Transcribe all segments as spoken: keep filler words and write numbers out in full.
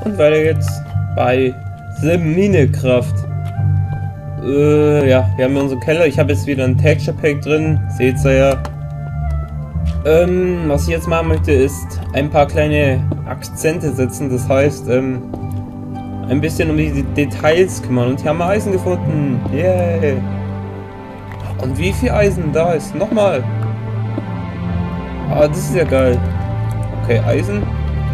Und weiter geht's bei The Minecraft. Äh, ja, wir haben unseren Keller. Ich habe jetzt wieder ein Texture Pack drin. Seht's ja. Ähm, was ich jetzt machen möchte, ist ein paar kleine Akzente setzen. Das heißt, ähm, ein bisschen um die Details kümmern. Und hier haben wir Eisen gefunden. Yay! Und wie viel Eisen da ist? Nochmal! Ah, das ist ja geil. Okay, Eisen.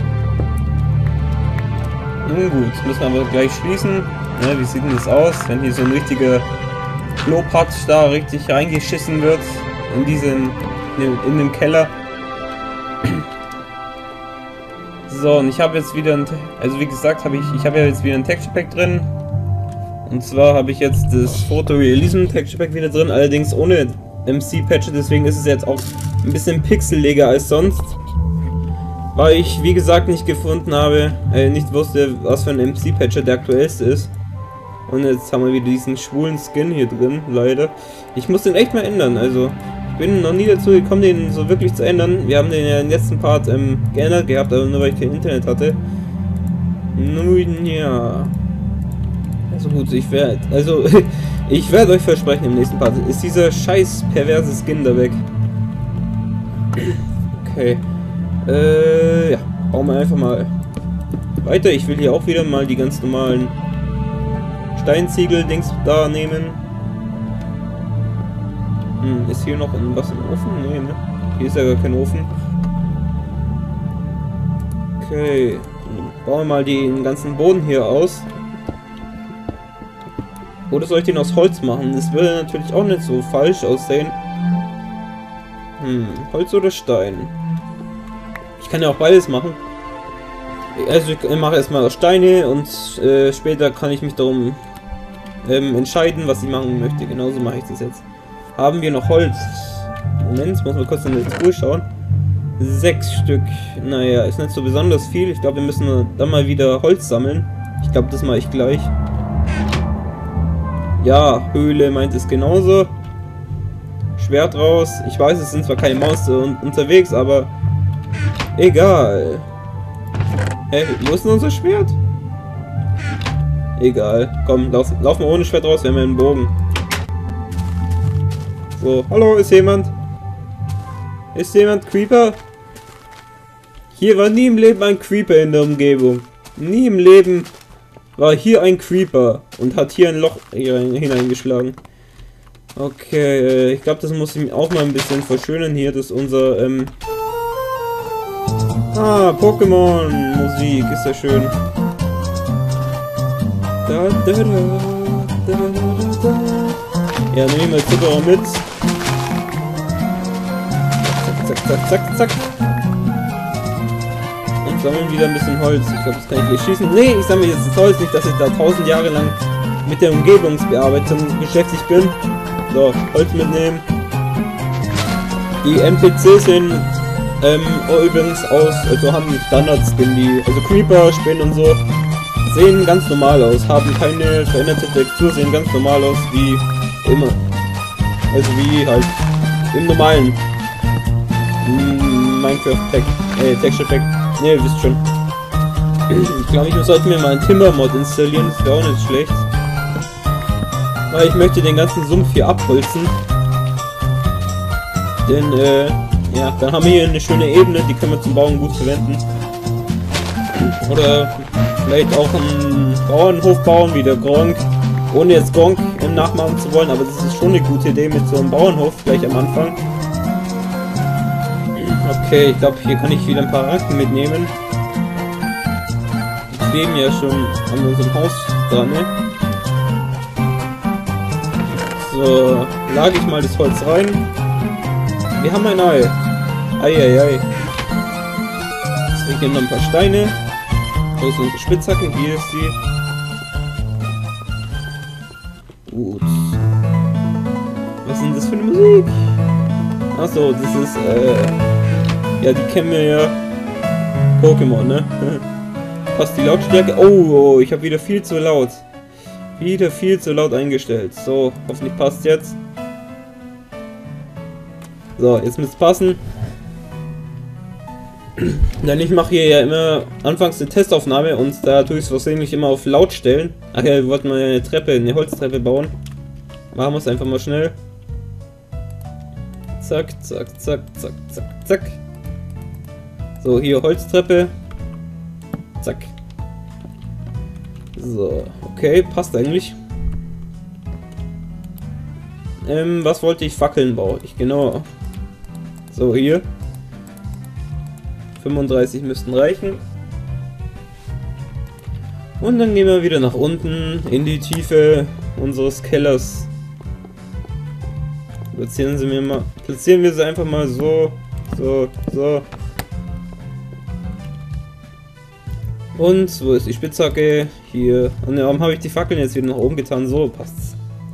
Nun gut, müssen wir aber gleich schließen. Ja, wie sieht denn das aus, wenn hier so ein richtiger Klopatsch da richtig reingeschissen wird in diesen, in, in dem Keller. So, und ich habe jetzt wieder ein, also wie gesagt, habe ich, ich habe ja jetzt wieder ein Texture Pack drin. Und zwar habe ich jetzt das Photorealism Texture Pack wieder drin, allerdings ohne M C Patch, deswegen ist es jetzt auch ein bisschen pixeliger als sonst. Weil ich, wie gesagt, nicht gefunden habe, äh, nicht wusste, was für ein M C-Patcher der aktuellste ist. Und jetzt haben wir wieder diesen schwulen Skin hier drin, leider. Ich muss den echt mal ändern, also ich bin noch nie dazu gekommen, den so wirklich zu ändern. Wir haben den ja im letzten Part ähm, geändert gehabt, aber nur weil ich kein Internet hatte. Nun ja. Also gut, ich werde, also ich werde euch versprechen, im nächsten Part ist dieser scheiß perverse Skin da weg. Okay. Äh, ja, bauen wir einfach mal weiter. Ich will hier auch wieder mal die ganz normalen Steinziegel-Dings da nehmen. Hm, ist hier noch was im Ofen? Nee, ne? Hier ist ja gar kein Ofen. Okay, bauen wir mal den ganzen Boden hier aus. Oder soll ich den aus Holz machen? Das würde natürlich auch nicht so falsch aussehen. Hm, Holz oder Stein? Ich kann ja auch beides machen. Also ich mache erstmal aus Steine und äh, später kann ich mich darum ähm, entscheiden, was ich machen möchte. Genauso mache ich das jetzt. Haben wir noch Holz? Moment, muss mal kurz in die Truhe schauen. Sechs Stück. Naja, ist nicht so besonders viel. Ich glaube, wir müssen dann mal wieder Holz sammeln. Ich glaube, das mache ich gleich. Ja, Höhle meint es genauso. Schwert raus. Ich weiß, es sind zwar keine Maus unterwegs, aber egal. Hä, wo ist denn unser Schwert? Egal. Komm, lauf, laufen wir ohne Schwert raus, wir haben einen Bogen. So, hallo, ist jemand? Ist jemand Creeper? Hier war nie im Leben ein Creeper in der Umgebung. Nie im Leben war hier ein Creeper und hat hier ein Loch hineingeschlagen. Okay, ich glaube, das muss ich auch mal ein bisschen verschönern hier, dass unser, ähm... Ah, Pokémon-Musik, ist ja schön. Da, da, da, da, da, da. Ja, nehme ich mal Zucker mit. Zack, zack, zack, zack, zack. Und sammeln wieder ein bisschen Holz. Ich glaube, das kann ich gleich schießen. Nee, ich sammle jetzt das Holz, nicht, dass ich da tausend Jahre lang mit der Umgebungsbearbeitung beschäftigt bin. So, Holz mitnehmen. Die N P Cs sind ähm, übrigens aus, also haben einen Standard-Skin, die, also Creeper, Spinnen und so, sehen ganz normal aus, haben keine veränderte Textur, sehen ganz normal aus, wie immer. Also wie halt im normalen Minecraft-Pack, äh, Texture-Pack. Ne, ihr wisst schon. Ich glaube, ich sollte mir mal einen Timber-Mod installieren, das wäre auch nicht schlecht. Weil ich möchte den ganzen Sumpf hier abholzen. Denn, äh, ja, dann haben wir hier eine schöne Ebene, die können wir zum Bauen gut verwenden. Oder vielleicht auch einen Bauernhof bauen, wie der Gronk. Ohne jetzt Gronk im nachmachen zu wollen, aber das ist schon eine gute Idee mit so einem Bauernhof gleich am Anfang. Okay, ich glaube, hier kann ich wieder ein paar Ranken mitnehmen. Die kleben ja schon an unserem Haus dran, ne? So, lage ich mal das Holz rein. Wir haben ein Ei. Eieiei. So, hier noch ein paar Steine. Wo ist unsere Spitzhacke? Hier ist sie. Gut. Was ist denn das für eine Musik? Achso, das ist, äh... ja, die kennen wir ja. Pokémon, ne? Passt die Lautstärke? Oh, oh, ich habe wieder viel zu laut. Wieder viel zu laut eingestellt. So, hoffentlich passt jetzt. So, jetzt müsste es passen. Denn ich mache hier ja immer anfangs eine Testaufnahme und da tue ich es versehentlich immer auf laut stellen. Ach ja, wir wollten mal eine Treppe, eine Holztreppe bauen. Machen wir es einfach mal schnell. Zack, zack, zack, zack, zack, zack. So, hier Holztreppe. Zack. So, okay, passt eigentlich. Ähm, was wollte ich? Fackeln bauen. Ich, genau. So, hier. fünfunddreißig müssten reichen. Und dann gehen wir wieder nach unten in die Tiefe unseres Kellers. Platzieren sie mir mal. Platzieren wir sie einfach mal so. So, so. Und wo ist die Spitzhacke? Hier. Und warum habe ich die Fackeln jetzt wieder nach oben getan? So passt's.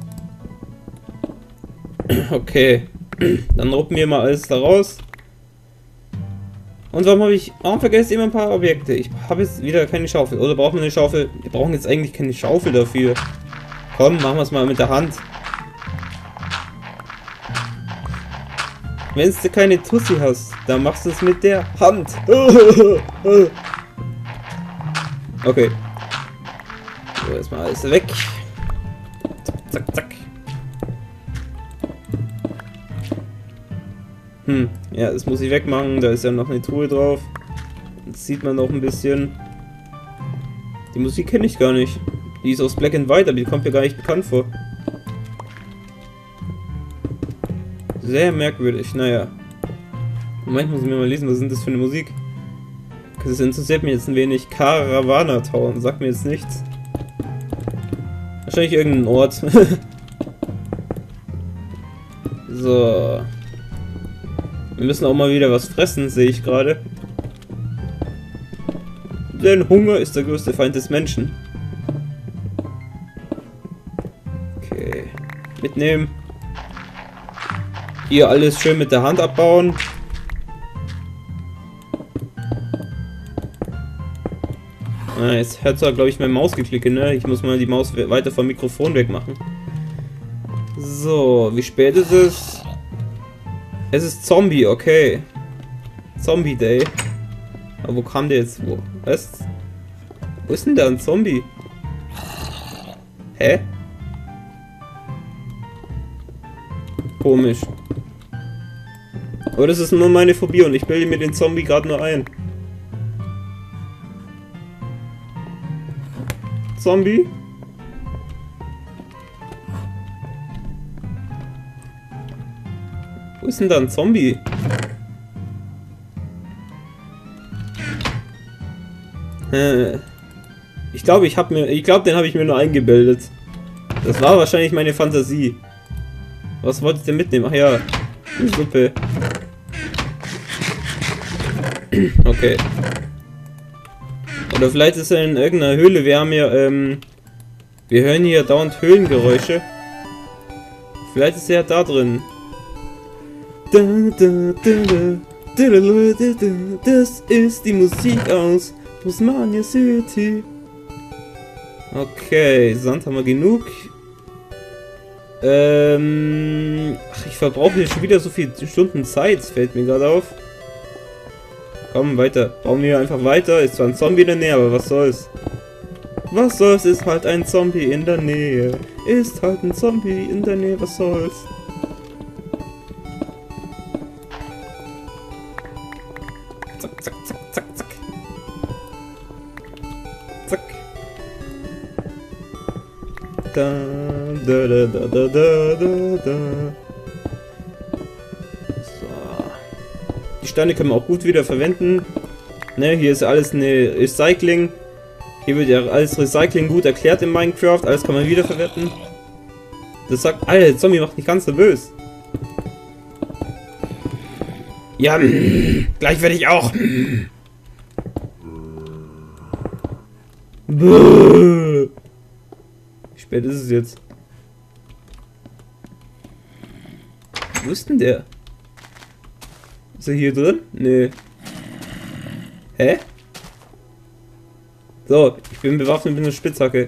Okay. Dann ruppen wir mal alles da raus. Und warum habe ich... Warum vergesse ich immer ein paar Objekte? Ich habe jetzt wieder keine Schaufel. Oder brauchen wir eine Schaufel? Wir brauchen jetzt eigentlich keine Schaufel dafür. Komm, machen wir es mal mit der Hand. Wenn du keine Tussi hast, dann machst du es mit der Hand. Okay. So, erstmal alles weg. Zack, zack, zack. Hm, ja, das muss ich wegmachen. Da ist ja noch eine Truhe drauf. Das sieht man noch ein bisschen. Die Musik kenne ich gar nicht. Die ist aus Black and White, aber die kommt mir gar nicht bekannt vor. Sehr merkwürdig, naja. Moment, muss ich mir mal lesen, was sind das für eine Musik? Das interessiert mich jetzt ein wenig. Caravana Town, sagt mir jetzt nichts. Wahrscheinlich irgendein Ort. So. Wir müssen auch mal wieder was fressen, sehe ich gerade. Denn Hunger ist der größte Feind des Menschen. Okay. Mitnehmen. Hier alles schön mit der Hand abbauen. Ah, jetzt hört zwar, glaube ich, mein Mausgeklicke, ne? Ich muss mal die Maus weiter vom Mikrofon wegmachen. So, wie spät ist es? Es ist Zombie, okay. Zombie Day. Aber wo kam der jetzt? Wo? Was? Wo ist denn da ein Zombie? Hä? Komisch. Aber das ist nur meine Phobie und ich bilde mir den Zombie gerade nur ein. Zombie? Wo ist denn da ein Zombie? Äh, ich glaube, ich habe mir, ich glaube, den habe ich mir nur eingebildet. Das war wahrscheinlich meine Fantasie. Was wollte ich denn mitnehmen? Ach ja, eine Suppe. Okay. Oder vielleicht ist er in irgendeiner Höhle. Wir haben ja, ähm, wir hören hier dauernd Höhlengeräusche. Vielleicht ist er da drin. Das ist die Musik aus Bosmania City. Okay, Sand haben wir genug. Ähm, ach, ich verbrauche hier schon wieder so viele Stunden Zeit, fällt mir gerade auf. Komm, weiter. Bauen wir einfach weiter. Ist zwar ein Zombie in der Nähe, aber was soll's? Was soll's? Ist halt ein Zombie in der Nähe. Ist halt ein Zombie in der Nähe, was soll's? Zack, zack, zack, zack, zack. Zack. Da, da, da, da, da, da, da. Die Steine können wir auch gut wieder verwenden. Ne, hier ist alles eine Recycling. Hier wird ja alles Recycling gut erklärt in Minecraft. Alles kann man wiederverwenden. Das sagt, Alter, der Zombie macht mich ganz nervös. Ja, gleich werde ich auch. Wie spät ist es jetzt? Wo ist denn der? Ist er hier drin? Nee. Hä? So, ich bin bewaffnet mit einer Spitzhacke.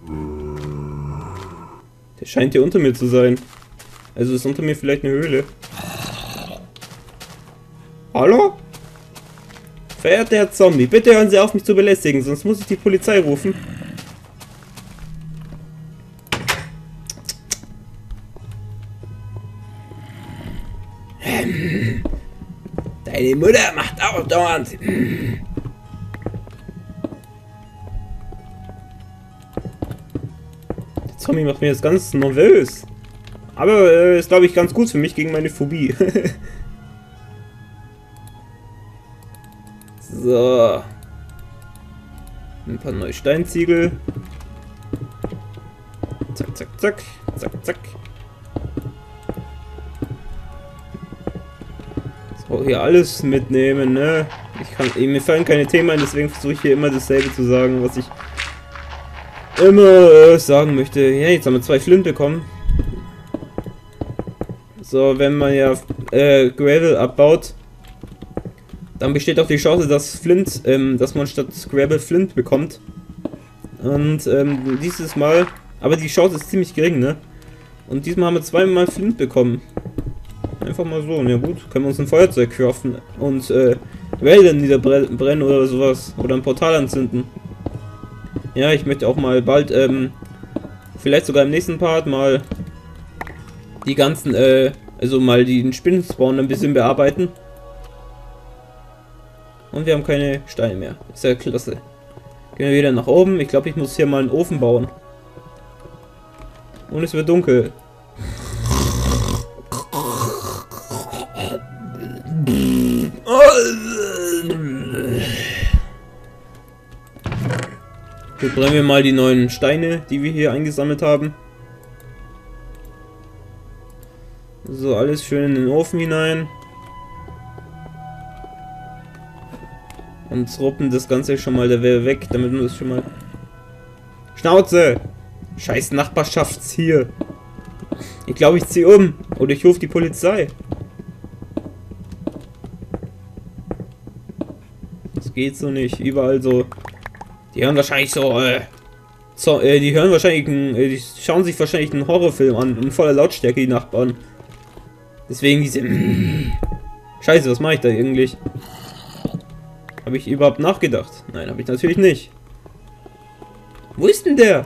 Der scheint hier unter mir zu sein. Also ist unter mir vielleicht eine Höhle. Hallo? Verehrter Herr Zombie, bitte hören Sie auf, mich zu belästigen, sonst muss ich die Polizei rufen. Deine Mutter macht auch dauernd. Der Zombie macht mir jetzt ganz nervös. Aber äh, ist, glaube ich, ganz gut für mich gegen meine Phobie. So. Ein paar neue Steinziegel. Zack, zack, zack. Zack, zack. So, hier alles mitnehmen, ne? Ich kann, mir fallen keine Themen ein, deswegen versuche ich hier immer dasselbe zu sagen, was ich immer äh, sagen möchte. Ja, jetzt haben wir zwei Flint bekommen. So, wenn man ja äh, Gravel abbaut, dann besteht auch die Chance, dass Flint, ähm, dass man statt Gravel Flint bekommt. Und ähm, dieses Mal, aber die Chance ist ziemlich gering, ne? Und diesmal haben wir zweimal Flint bekommen. Einfach mal so, ja gut, können wir uns ein Feuerzeug craften und äh, Wälder niederbrennen oder sowas. Oder ein Portal anzünden. Ja, ich möchte auch mal bald, ähm, vielleicht sogar im nächsten Part mal die ganzen, äh, also mal den Spinnenspawn ein bisschen bearbeiten. Und wir haben keine Steine mehr. Ist ja klasse. Gehen wir wieder nach oben. Ich glaube, ich muss hier mal einen Ofen bauen. Und es wird dunkel. Jetzt brennen wir mal die neuen Steine, die wir hier eingesammelt haben. So, alles schön in den Ofen hinein. Und ruppen das Ganze schon mal der wäre weg, damit wir das schon mal... Schnauze! Scheiß Nachbarschafts hier! Ich glaube, ich ziehe um. Oder ich rufe die Polizei. Das geht so nicht. Überall so... Die hören wahrscheinlich so... Äh, so äh, die hören wahrscheinlich... Ein, äh, die schauen sich wahrscheinlich einen Horrorfilm an. In voller Lautstärke, die Nachbarn. Deswegen diese... Scheiße, was mache ich da eigentlich? Habe ich überhaupt nachgedacht? Nein, habe ich natürlich nicht. Wo ist denn der?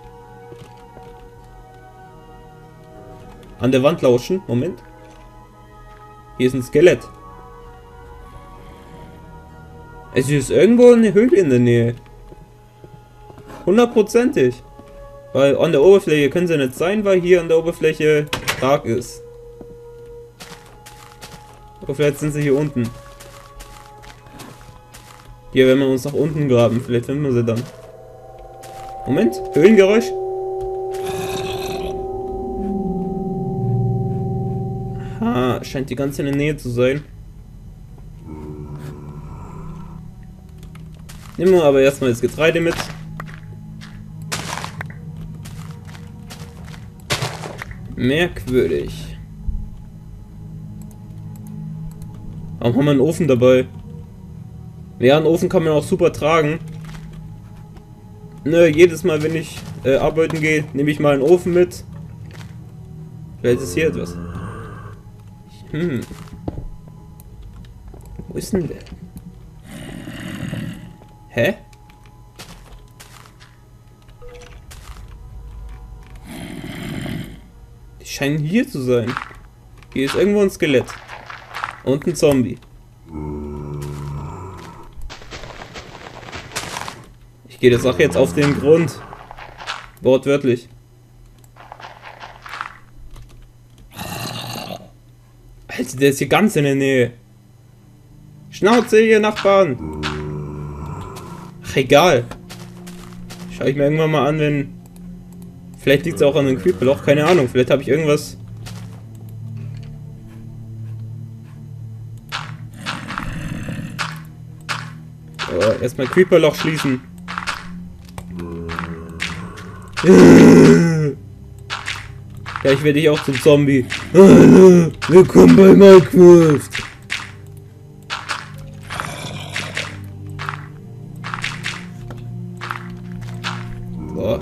An der Wand lauschen. Moment. Hier ist ein Skelett. Es ist irgendwo eine Höhle in der Nähe. Hundertprozentig. Weil an der Oberfläche können sie nicht sein, weil hier an der Oberfläche stark ist. Oder vielleicht sind sie hier unten. Hier, wenn wir uns nach unten graben, vielleicht finden wir sie dann. Moment, Höhlengeräusch. Aha, scheint die ganze in der Nähe zu sein. Nehmen wir aber erstmal das Getreide mit. Merkwürdig. Warum haben wir einen Ofen dabei? Ja, einen Ofen kann man auch super tragen. Ne, jedes Mal, wenn ich äh, arbeiten gehe, nehme ich mal einen Ofen mit. Vielleicht ist hier etwas. Hm. Wo ist denn der? Hä? Die scheinen hier zu sein. Hier ist irgendwo ein Skelett. Und ein Zombie. Ich gehe der Sache jetzt auf den Grund. Wortwörtlich. Alter, der ist hier ganz in der Nähe. Schnauze, ihr Nachbarn. Ach, egal. Schau ich mir irgendwann mal an, wenn... Vielleicht liegt es auch an dem Creeperloch, keine Ahnung. Vielleicht habe ich irgendwas... So, erstmal Creeperloch schließen. Gleich werde ich auch zum Zombie. Hallo, willkommen bei Minecraft. So.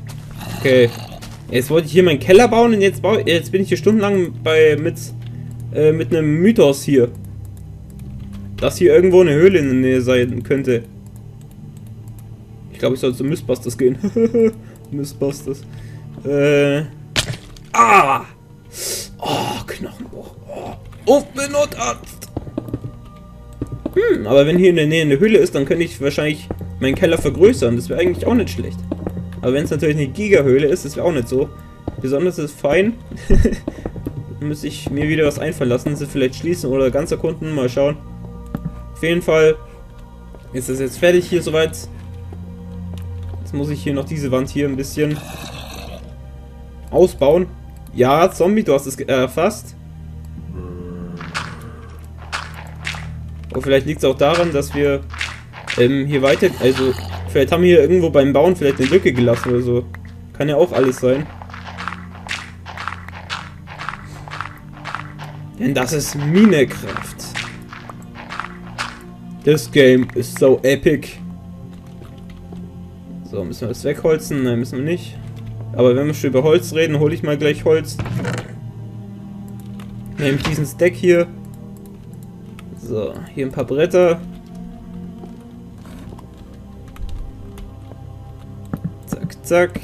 Okay. Jetzt wollte ich hier meinen Keller bauen und jetzt, baue, jetzt bin ich hier stundenlang bei mit äh, mit einem Mythos hier. Dass hier irgendwo eine Höhle in der Nähe sein könnte. Ich glaube, ich soll zu Mythbusters gehen. Mythbusters. Äh. Ah! Oh, Knochenbruch. Oh, auf den Notarzt! Hm, aber wenn hier in der Nähe eine Höhle ist, dann könnte ich wahrscheinlich meinen Keller vergrößern. Das wäre eigentlich auch nicht schlecht. Aber wenn es natürlich eine Gigahöhle ist, das wäre auch nicht so. Besonders ist fein. Dann müsste ich mir wieder was einfallen lassen. Sie vielleicht schließen oder ganz erkunden. Mal schauen. Auf jeden Fall ist das jetzt fertig hier soweit. Jetzt muss ich hier noch diese Wand hier ein bisschen ausbauen. Ja, Zombie, du hast es erfasst. Aber vielleicht liegt es auch daran, dass wir ähm, hier weiter... Also, vielleicht haben wir hier irgendwo beim Bauen vielleicht eine Lücke gelassen oder so. Kann ja auch alles sein. Denn das ist Minecraft. This game is so epic. So, müssen wir das wegholzen? Nein, müssen wir nicht. Aber wenn wir schon über Holz reden, hole ich mal gleich Holz. Nehme ich diesen Stack hier. So, hier ein paar Bretter. Zack, zack.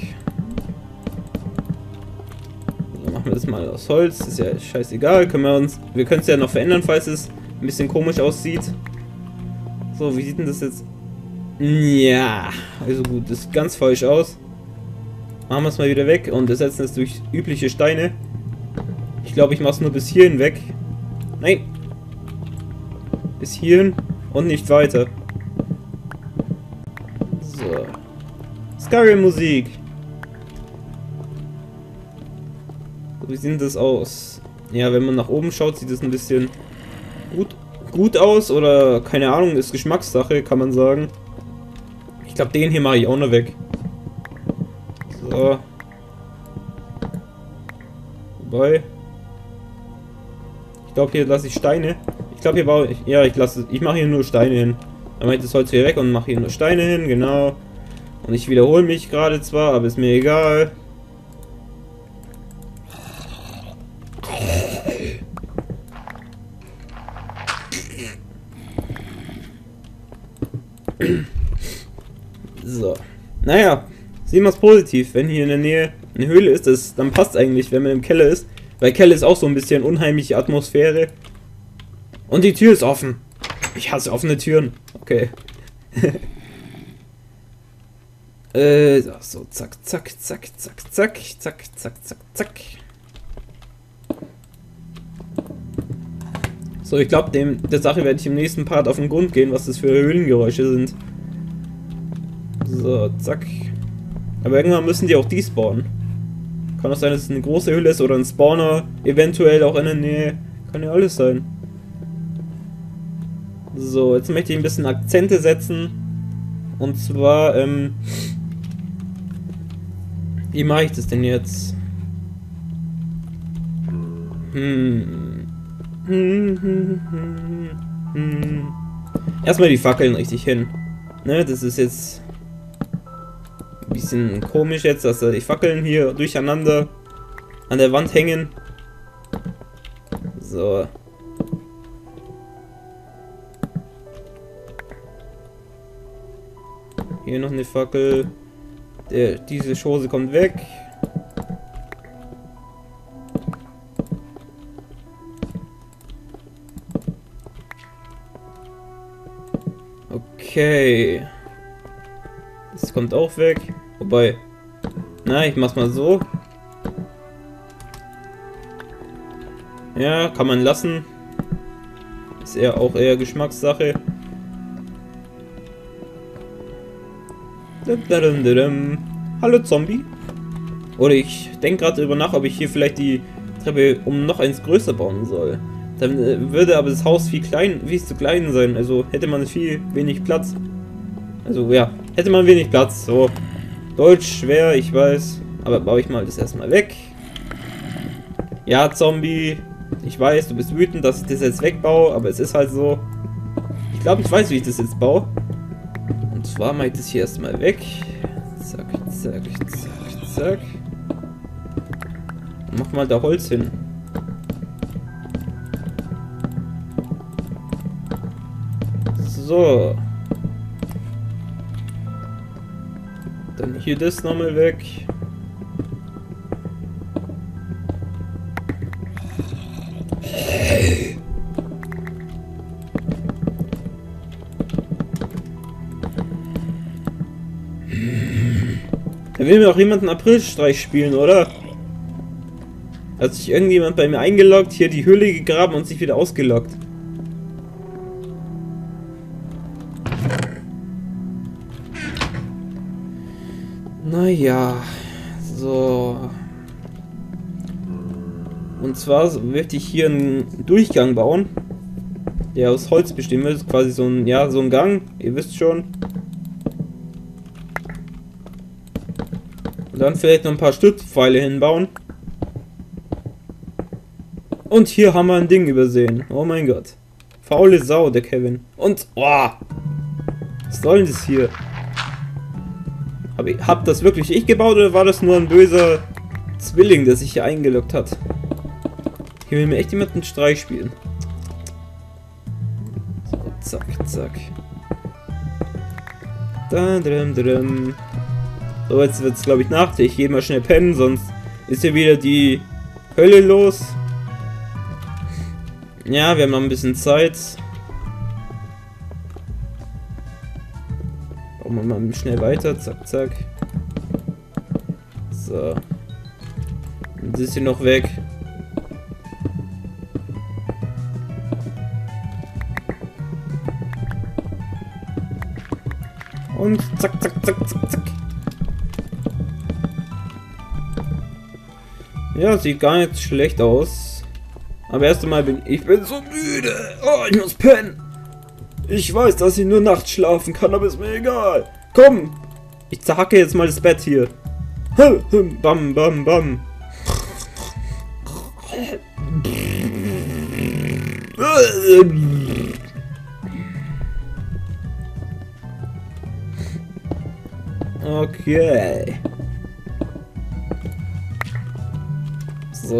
So, machen wir das mal aus Holz. Ist ja scheißegal. Können wir uns. Wir können es ja noch verändern, falls es ein bisschen komisch aussieht. So, wie sieht denn das jetzt? Ja, also gut, das sieht ganz falsch aus. Machen wir es mal wieder weg und ersetzen es durch übliche Steine. Ich glaube, ich mache es nur bis hierhin weg. Nein. Bis hierhin und nicht weiter. So. Skyrim-Musik. So, wie sieht das aus? Ja, wenn man nach oben schaut, sieht es ein bisschen gut, gut aus oder keine Ahnung, ist Geschmackssache, kann man sagen. Ich glaube, den hier mache ich auch noch weg. So. Wobei. Ich glaube, hier lasse ich Steine. Ich glaube, hier baue ich. Ja, ich lasse. Ich mache hier nur Steine hin. Dann mache ich das Holz hier weg und mache hier nur Steine hin, genau. Und ich wiederhole mich gerade zwar, aber ist mir egal. So. Naja, sehen wir es positiv. Wenn hier in der Nähe eine Höhle ist, das, dann passt eigentlich, wenn man im Keller ist. Weil Keller ist auch so ein bisschen unheimliche Atmosphäre. Und die Tür ist offen. Ich hasse offene Türen. Okay. äh, so, so, zack, zack, zack, zack, zack, zack, zack, zack, zack. So, ich glaube, dem der Sache werde ich im nächsten Part auf den Grund gehen, was das für Höhlengeräusche sind. So, zack. Aber irgendwann müssen die auch despawnen. Kann auch sein, dass es eine große Höhle ist oder ein Spawner, eventuell auch in der Nähe. Kann ja alles sein. So, jetzt möchte ich ein bisschen Akzente setzen. Und zwar, ähm... wie mache ich das denn jetzt? Hm... Hm, hm, hm, hm. Erstmal die Fackeln richtig hin. Ne, das ist jetzt ein bisschen komisch jetzt, dass die Fackeln hier durcheinander an der Wand hängen. So. Hier noch eine Fackel. Der, diese Chose kommt weg. Okay. Das kommt auch weg. Wobei. Na, ich mach's mal so. Ja, kann man lassen. Ist eher auch eher Geschmackssache. Hallo Zombie. Oder ich denke gerade darüber nach, ob ich hier vielleicht die Treppe um noch eins größer bauen soll. Dann äh, würde aber das Haus viel klein, viel zu klein sein. Also hätte man viel wenig Platz. Also ja, hätte man wenig Platz. So. Deutsch schwer, ich weiß. Aber baue ich mal das erstmal weg. Ja, Zombie. Ich weiß, du bist wütend, dass ich das jetzt wegbaue, aber es ist halt so. Ich glaube, ich weiß, wie ich das jetzt baue. Und zwar mache ich das hier erstmal weg. Zack, zack, zack, zack. Und mach mal da Holz hin. So. Dann hier das nochmal weg. Da will mir auch jemand einen Aprilstreich spielen, oder? Hat sich irgendjemand bei mir eingeloggt, hier die Höhle gegraben und sich wieder ausgeloggt. Naja, so. Und zwar möchte ich hier einen Durchgang bauen, der aus Holz bestehen wird. Quasi so ein, ja, so ein Gang, ihr wisst schon. Und dann vielleicht noch ein paar Stützpfeile hinbauen. Und hier haben wir ein Ding übersehen. Oh mein Gott. Faule Sau, der Kevin. Und, oh, was soll denn das hier? Hab, ich, hab das wirklich ich gebaut oder war das nur ein böser Zwilling, der sich hier eingeloggt hat? Hier will mir echt jemand einen Streich spielen. So, zack, zack. Da, drum, drum. So, jetzt wird es, glaube ich, Nacht. Ich gehe mal schnell pennen, sonst ist hier wieder die Hölle los. Ja, wir haben noch ein bisschen Zeit. Bauen wir mal schnell weiter. Zack, zack. So. Und das ist hier noch weg. Und zack, zack, zack, zack, zack. Ja, sieht gar nicht schlecht aus. Aber erst einmal bin ich bin so müde. Oh, ich muss pennen. Ich weiß, dass ich nur nachts schlafen kann, aber ist mir egal. Komm, ich zerhacke jetzt mal das Bett hier. Bam, bam, bam. Okay. So,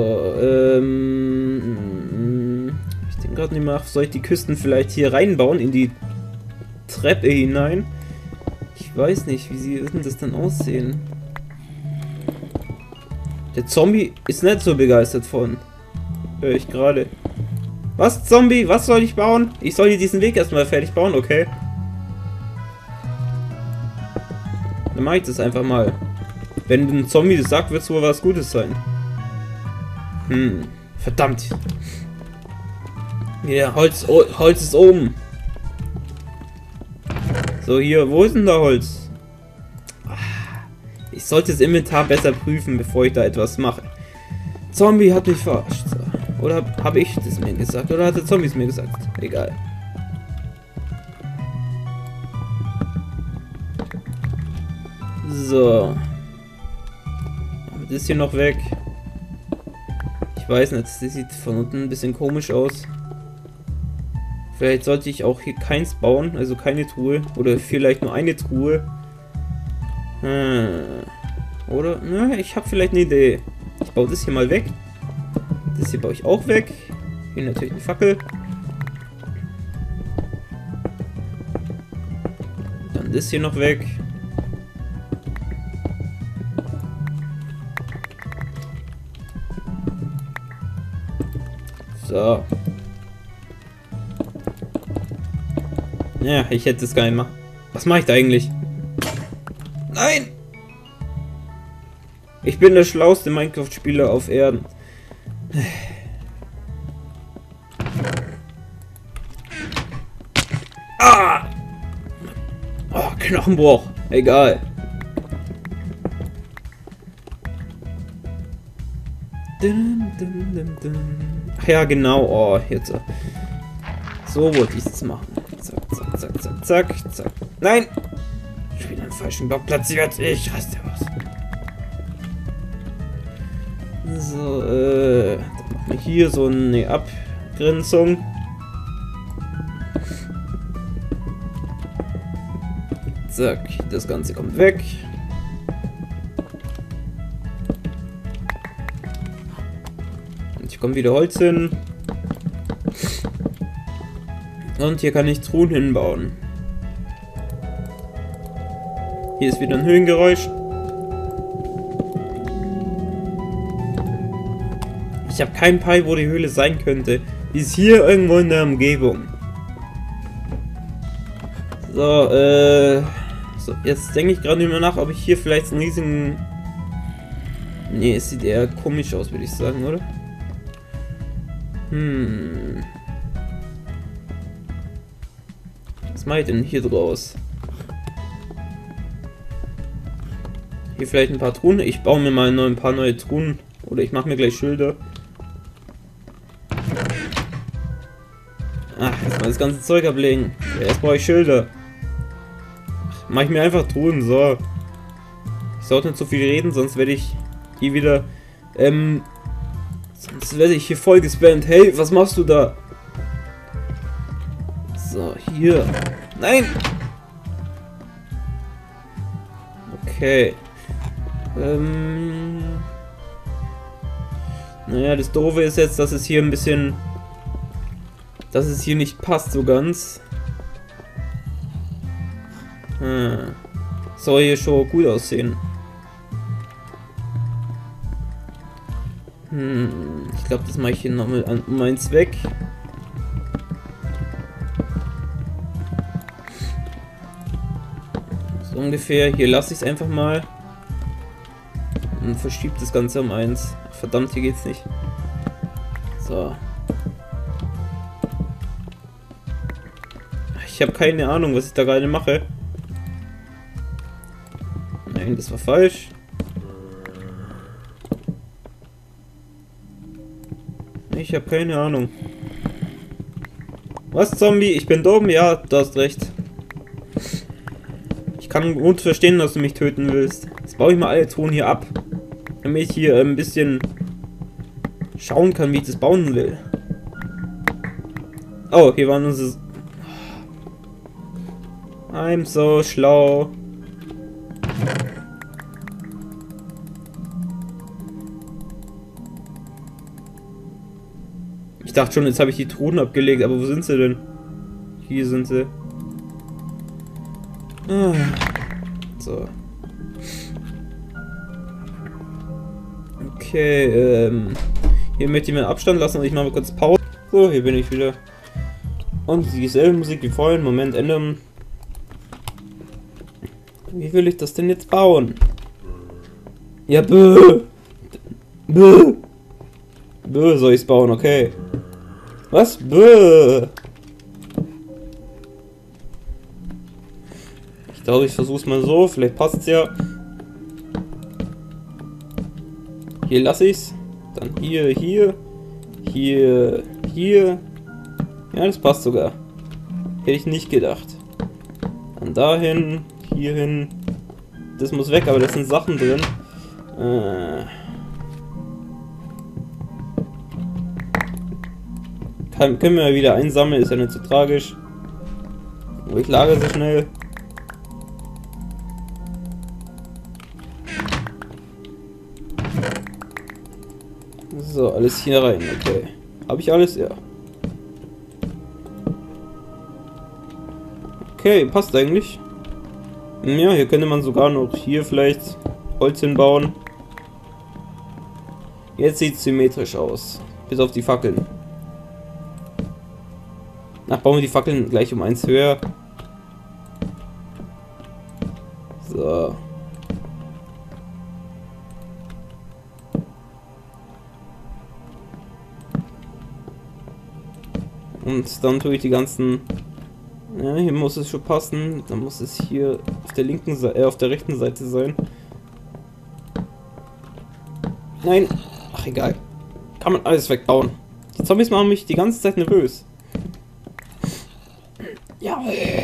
ähm... ich denke gerade nicht mehr, soll ich die Küsten vielleicht hier reinbauen, in die Treppe hinein? Ich weiß nicht, wie sie denn das dann aussehen. Der Zombie ist nicht so begeistert von. Höre ich gerade. Was, Zombie? Was soll ich bauen? Ich soll hier diesen Weg erstmal fertig bauen, okay. Dann mache ich das einfach mal. Wenn ein Zombie das sagt, wird es wohl was Gutes sein. Hm, verdammt. Ja, Holz, oh, Holz ist oben. So, hier, wo ist denn da Holz? Ich sollte das Inventar besser prüfen, bevor ich da etwas mache. Zombie hat mich verarscht. Oder habe hab ich das mir gesagt? Oder hat der Zombie es mir gesagt? Egal. So. Das ist hier noch weg. Ich weiß nicht, das sieht von unten ein bisschen komisch aus. Vielleicht sollte ich auch hier keins bauen, also keine Truhe. Oder vielleicht nur eine Truhe. Hm. Oder? Na, ich habe vielleicht eine Idee. Ich baue das hier mal weg. Das hier baue ich auch weg. Hier natürlich eine Fackel. Dann das hier noch weg. So. Ja, ich hätte es gar nicht machen. Was mache ich da eigentlich? Nein! Ich bin der schlauste Minecraft-Spieler auf Erden. Ah! Oh, Knochenbruch. Egal. Ach ja, genau. Oh, jetzt. So wollte ich es machen. Zack, zack, zack, zack, zack, zack. Nein! Ich bin am falschen Block platziert. Ich raste aus. So, äh. Dann machen wir hier so eine Abgrenzung. Zack, das Ganze kommt weg. Und hier kommt wieder Holz hin. Und hier kann ich Truhen hinbauen. Hier ist wieder ein Höhengeräusch. Ich habe keinen Peil, wo die Höhle sein könnte. Die ist hier irgendwo in der Umgebung. So, äh... So, jetzt denke ich gerade nicht mehr nach, ob ich hier vielleicht einen riesigen... Nee, es sieht eher komisch aus, würde ich sagen, oder? Hm... Was mache ich denn hier draus? Hier vielleicht ein paar Truhen. Ich baue mir mal noch ein paar neue Truhen. Oder ich mache mir gleich Schilder. Ach, jetzt mal das ganze Zeug ablegen. Erst brauche ich Schilder. Mache ich mir einfach Truhen, so. Ich sollte nicht so viel reden, sonst werde ich hier wieder... Ähm... Sonst werde ich hier voll gespammt. Hey, was machst du da? So, hier. Nein! Okay. Ähm... Naja, das Doofe ist jetzt, dass es hier ein bisschen... Dass es hier nicht passt so ganz. Hm. Soll hier schon gut aussehen. Hm. Ich glaube, das mache ich hier nochmal an um eins weg. So ungefähr. Hier lasse ich es einfach mal. Und verschiebt das Ganze um eins. Verdammt, hier geht's nicht. So. Ich habe keine Ahnung, was ich da gerade mache. Nein, das war falsch. Ich habe keine Ahnung. Was, Zombie? Ich bin dumm? Ja, du hast recht. Ich kann gut verstehen, dass du mich töten willst. Jetzt baue ich mal alle Truhen hier ab. Damit ich hier ein bisschen schauen kann, wie ich das bauen will. Oh, hier waren unsere... I'm so schlau. Ich dachte schon, jetzt habe ich die Truhen abgelegt, aber wo sind sie denn? Hier sind sie. Ah. So. Okay, ähm. Hier möchte ich mir Abstand lassen und ich mache mal kurz Pause. So, hier bin ich wieder. Und dieselbe Musik wie vorhin. Moment, ändern. Wie will ich das denn jetzt bauen? Ja, bö. Bö. Bö soll ich's bauen, okay. Was? Bö. Ich glaube, ich versuch's mal so. Vielleicht passt's ja. Hier lasse ich's. Dann hier, hier. Hier, hier. Ja, das passt sogar. Hätte ich nicht gedacht. Dann dahin. Hierhin. Das muss weg, aber da sind Sachen drin. Äh. Kann, können wir wieder einsammeln, ist ja nicht so tragisch. Aber ich lagere sie schnell. So, alles hier rein, okay. Habe ich alles? Ja. Okay, passt eigentlich. Ja, hier könnte man sogar noch hier vielleicht Holz hinbauen. Jetzt sieht es symmetrisch aus. Bis auf die Fackeln. Ach, bauen wir die Fackeln gleich um eins höher. So. Und dann tue ich die ganzen... Ja, hier muss es schon passen. Dann muss es hier auf der linken Seite, äh, auf der rechten Seite sein. Nein. Ach, egal. Kann man alles wegbauen. Die Zombies machen mich die ganze Zeit nervös. Ja.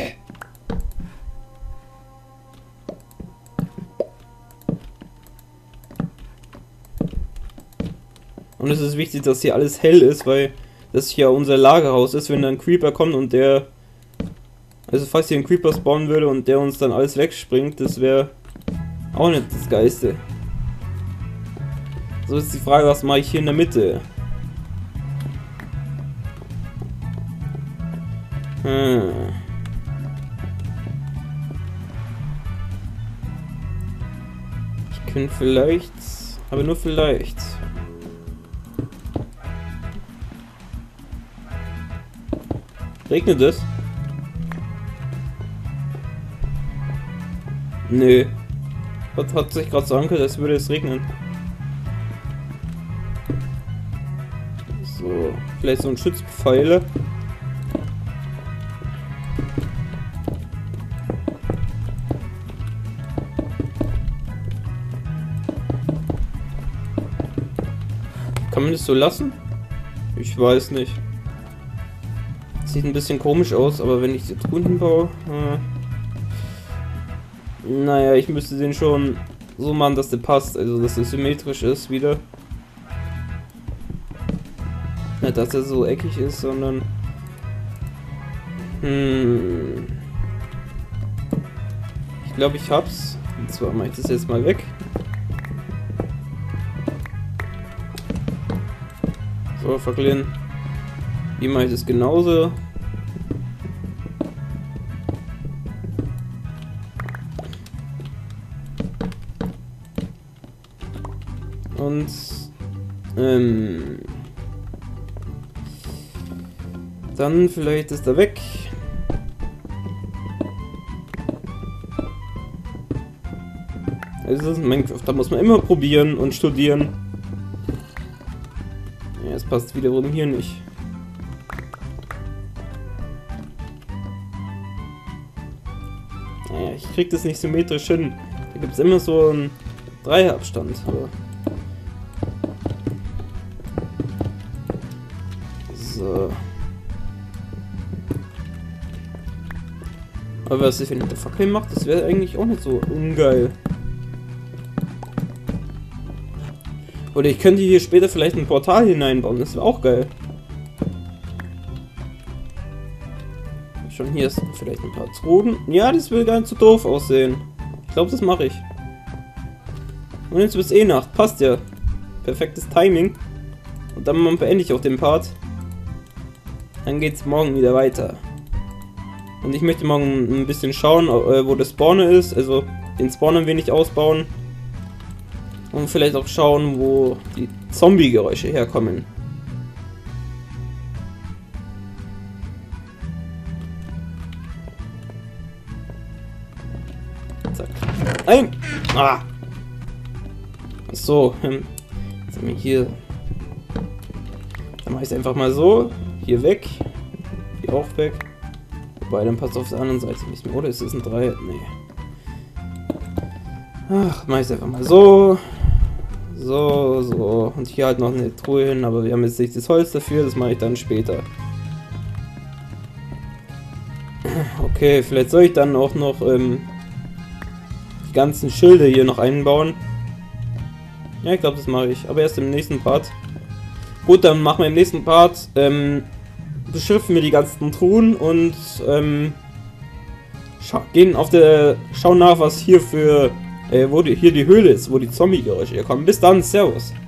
Und es ist wichtig, dass hier alles hell ist, weil das hier unser Lagerhaus ist, wenn dann ein Creeper kommt und der... Also falls hier ein Creeper spawnen würde und der uns dann alles wegspringt, das wäre auch nicht das Geiste. So ist die Frage, was mache ich hier in der Mitte? Hm. Ich könnte vielleicht, aber nur vielleicht. Regnet es? Nö. Hat, hat sich gerade so angehört, als würde es regnen. So, vielleicht so ein Schutzpfeile. Kann man das so lassen? Ich weiß nicht. Sieht ein bisschen komisch aus, aber wenn ich die Truhen hinbaue... Äh, naja, ich müsste den schon so machen, dass der passt. Also, dass er symmetrisch ist wieder. Nicht, dass er so eckig ist, sondern... Hm... Ich glaube, ich hab's. Und zwar mache ich das jetzt mal weg. So, verklieren. Wie mache ich das genauso? Und ähm, dann vielleicht ist er weg. Also das ist Minecraft, da muss man immer probieren und studieren. Ja, es passt wiederum hier nicht. Naja, ich krieg das nicht symmetrisch hin. Da gibt es immer so einen Dreierabstand. Aber so. Aber was ich, wenn ich der Fackel macht, das wäre eigentlich auch nicht so ungeil. Oder ich könnte hier später vielleicht ein Portal hineinbauen, das wäre auch geil. Schon hier ist vielleicht ein paar Truhen. Ja, das will gar nicht so doof aussehen. Ich glaube, das mache ich. Und jetzt wird es eh Nacht, passt ja. Perfektes Timing. Und dann beende ich auch den Part. Dann geht es morgen wieder weiter. Und ich möchte morgen ein bisschen schauen, wo der Spawner ist. Also den Spawner ein wenig ausbauen. Und vielleicht auch schauen, wo die Zombie-Geräusche herkommen. Zack. Nein! Ah! So, hm. Jetzt haben wir hier. Dann mache ich es einfach mal so. Hier weg. Hier auch weg. Wobei, dann passt auf der anderen Seite nicht mehr. Oder ist das ein Dreier? Nee. Ach, mache ich es einfach mal so. So, so. Und hier halt noch eine Truhe hin, aber wir haben jetzt nicht das Holz dafür, das mache ich dann später. Okay, vielleicht soll ich dann auch noch ähm, die ganzen Schilde hier noch einbauen. Ja, ich glaube, das mache ich. Aber erst im nächsten Part. Gut, dann machen wir im nächsten Part, ähm, beschriften wir die ganzen Truhen und ähm, gehen auf der, schauen nach, was hier für, äh, wo die, hier die Höhle ist, wo die Zombie-Geräusche herkommen. Bis dann, Servus.